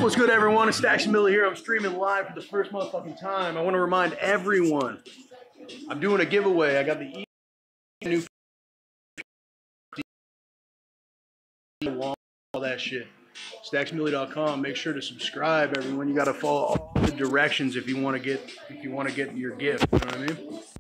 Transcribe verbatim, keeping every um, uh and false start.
What's good, everyone? It's StacksAMilli's here. I'm streaming live for the first motherfucking time. I want to remind everyone, I'm doing a giveaway. I got the new all that shit. Stacks Milli dot com. Make sure to subscribe, everyone. You got to follow all the directions if you want to get if you want to get your gift. You know what I mean?